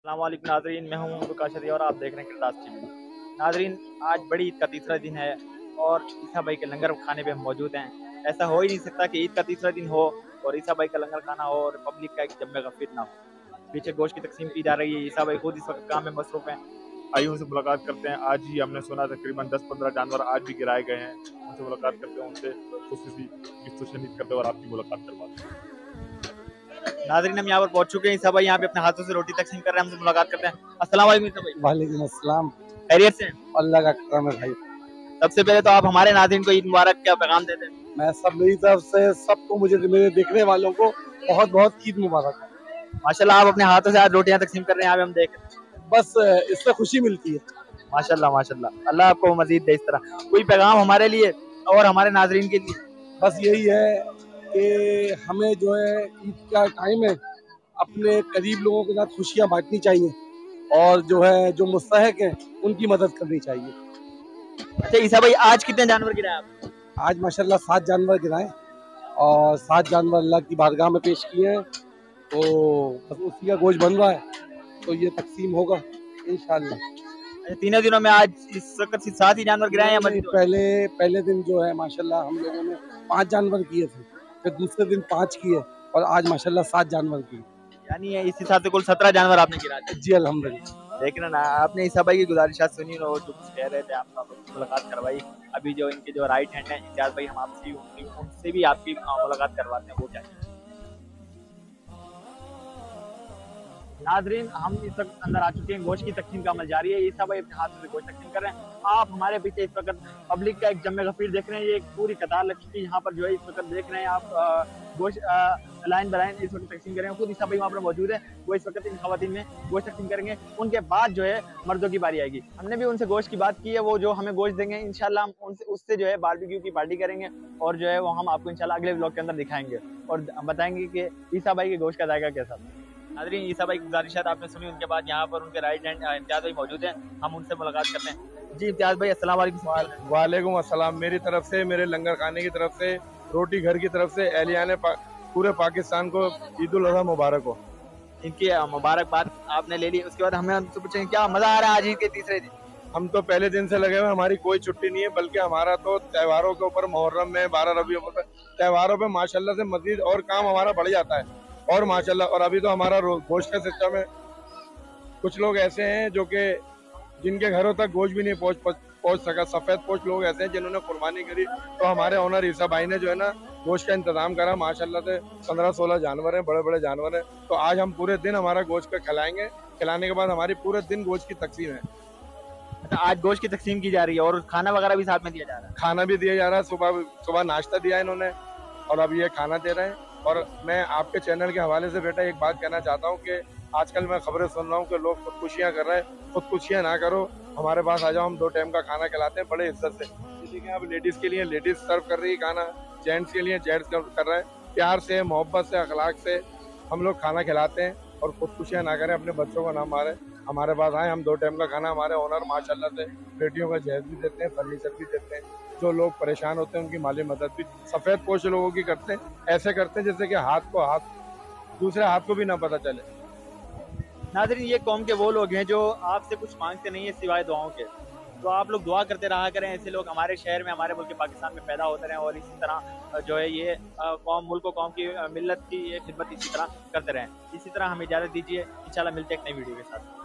अस्सलाम वालेकुम नाजरीन, मैं हूं उमर काशरी और आप देख रहे हैं किरदास टीवी। नाजरीन, आज बड़ी ईद का तीसरा दिन है और ईसा भाई के लंगर खाने पे हम मौजूद हैं। ऐसा हो ही नहीं सकता कि ईद का तीसरा दिन हो और ईसा भाई का लंगर खाना हो और पब्लिक का एक जम्मे गफीर ना हो। पीछे गोश्त की तकसीम की जा रही है। ईसा भाई खुद इस वक्त काम में मसरूफ हैं। आइए उनसे मुलाकात करते हैं। आज ही हमने सुना तकरीबन 10-15 जानवर आज भी गिराए गए हैं। उनसे मुलाकात करते हैं, उनसे खुशी गिफ्ट शनीद करते हैं और आपकी मुलाकात करवाते हैं। नाजरीन, हम यहाँ पर पहुंच चुके हैं। ईसा भाई यहाँ पे अपने हाथों से रोटी तकसीम कर रहे हैं। हमसे मुलाकात करते हैं। अस्सलाम वालेकुम ईसा भाई। वालेकुम अस्सलाम। खैरियत से? अल्लाह का करम है भाई। सबसे पहले तो आप हमारे नाज़रीन को ईद मुबारक क्या पैगाम देते हैं? मैं सब मेरी तरफ से सबको, मुझे मेरे देखने वालों को बहुत बहुत ईद मुबारक। माशाल्लाह, आप अपने हाथों से आज रोटियां तकसीम कर रहे हैं। यहाँ पे हम देख रहे हैं। बस इससे खुशी मिलती है। माशाल्लाह माशाल्लाह, अल्लाह आपको मजीद दे इस तरह। कोई पैगाम हमारे लिए और हमारे नाज़रीन के लिए? बस यही है कि हमें जो है ईद का टाइम है, अपने करीब लोगों के साथ खुशियाँ बांटनी चाहिए और जो है जो मुस्तहक है उनकी मदद करनी चाहिए। अच्छा ईसा भाई, आज कितने जानवर गिराए आप? आज माशाल्लाह 7 जानवर गिराए और 7 जानवर अल्लाह की बारगाह में पेश किए हैं। तो बस उसी का गोश्त बन रहा है, तो ये तकसीम होगा इंशाल्लाह। तीनों दिनों में आज इस वक्त 7 ही जानवर गिराए या मजीद? पहले दिन जो है माशाल्लाह हम लोगों ने 5 जानवर किए थे, फिर दूसरे दिन 5 किए और आज माशाल्लाह 7 जानवर किए। यानी इस हिसाब से कुल 17 जानवर आपने गिरा दिए। जी अल्हम्दुलिल्लाह। देख रहे ना, आपने ईसा भाई की गुजारिशात सुनी और जो कुछ कह रहे थे आपका मुलाकात करवाई। अभी जो इनके जो राइट हैंड है इम्तियाज भाई, हम आपसे उनसे भी आपकी मुलाकात करवाते हैं। वो क्या नाजरीन, हम इस वक्त अंदर आ चुके हैं। गोश्त की तकसीम का अमल जारी है। ईसा भाई अपने हाथ से गोश्त तकसीम कर रहे हैं। आप हमारे पीछे इस वक्त पब्लिक का एक जम्मे गफीर देख रहे हैं। ये एक पूरी कतार लग चुकी है। यहाँ पर जो है इस वक्त देख रहे हैं आप गोश्त लाइन बाय लाइन इस वक्त तकसीम कर रहे हैं। खुद ईसा भाई वहाँ पर मौजूद है। वो इस वक्त इन खवातीन में गोश्त तकसीम करेंगे। उनके बाद जो है मर्दों की बारी आएगी। हमने भी उनसे गोश्त की बात की है। वो जो हमें गोश्त देंगे इंशाल्लाह, हम उनसे उससे जो है बारबेक्यू की पार्टी करेंगे और जो है वो हम आपको इंशाल्लाह अगले व्लॉग के अंदर दिखाएंगे और बताएंगे कि ईसा भाई के गोश्त का जायका कैसा था। नाज़रीन, ईसा भाई की गुजारिशात आपने सुनी। उनके बाद यहाँ पर उनके राइट हैंड इम्तियाज भाई मौजूद हैं। हम उनसे मुलाकात करते हैं। जी इम्तियाज भाई, अस्सलाम वालेकुम। वालेकुम अस्सलाम। मेरी तरफ से, मेरे लंगर खाने की तरफ से, रोटी घर की तरफ से एहलियाने पूरे पाकिस्तान को ईद उल अज़हा मुबारक हो। इनकी मुबारकबाद आपने ले ली। उसके बाद हमें उनसे पूछेंगे क्या मजा आ रहा है आज ईद के तीसरे दिन? हम तो पहले दिन से लगे हुए, हमारी कोई छुट्टी नहीं है, बल्कि हमारा तो त्योहारों के ऊपर, मुहर्रम में 12 रबी अव्वल त्योहारों पे माशाल्लाह से मजीद और काम हमारा बढ़ जाता है और माशाल्लाह। और अभी तो हमारा गोश्त का सिस्टम है। कुछ लोग ऐसे हैं जो कि जिनके घरों तक गोश्त भी नहीं पहुंच सका। सफेद पोश लोग ऐसे हैं जिन्होंने कुर्बानी करी, तो हमारे ओनर ईसा भाई ने जो है ना गोश्त का इंतजाम करा। माशाल्लाह से 15-16 जानवर हैं, बड़े बड़े जानवर हैं। तो आज हम पूरे दिन हमारा गोश्त का खिलाएंगे। खिलाने के बाद हमारी पूरे दिन गोश्त की तकसीम है। अच्छा, आज गोश्त की तकसीम की जा रही है और खाना वगैरह भी साथ में दिया जा रहा है? खाना भी दिया जा रहा है। सुबह नाश्ता दिया इन्होंने और अब ये खाना दे रहे हैं। और मैं आपके चैनल के हवाले से बेटा एक बात कहना चाहता हूँ कि आजकल मैं खबरें सुन रहा हूँ कि लोग खुदकुशियाँ कर रहे हैं। खुदकुशियाँ ना करो, हमारे पास आ जाओ, हम 2 टाइम का खाना खिलाते हैं बड़े इज्जत से। किसी के अब लेडीज़ के लिए लेडीज़ सर्व कर रही है खाना, जेंट्स के लिए जेंट्स कर रहे हैं। प्यार से, मोहब्बत से, अखलाक से हम लोग खाना खिलाते हैं और खुदकुशियाँ ना करें, अपने बच्चों को ना मारें। हमारे पास आए, हम 2 टाइम का खाना, हमारे ओनर माशाल्लाह से बेटियों का जहेज भी देते हैं, फर्नीचर भी देते हैं। जो लोग परेशान होते हैं उनकी माली मदद भी सफ़ेद पोश लोगों की करते हैं। ऐसे करते हैं जैसे कि दूसरे हाथ को भी ना पता चले। नाज़रीन, ये कौम के वो लोग हैं जो आपसे कुछ मांगते नहीं है सिवाय दुआओं के। तो आप लोग दुआ करते रहा करें। ऐसे लोग हमारे शहर में, हमारे मुल्क पाकिस्तान में पैदा होते रहें और इसी तरह जो है ये कौम, मुल्क व कौम की मिल्लत की ये खिदमत इसी तरह करते रहें। इसी तरह हमें इजाज़त दीजिए। इंशाल्लाह मिलते हैं एक नई वीडियो के साथ।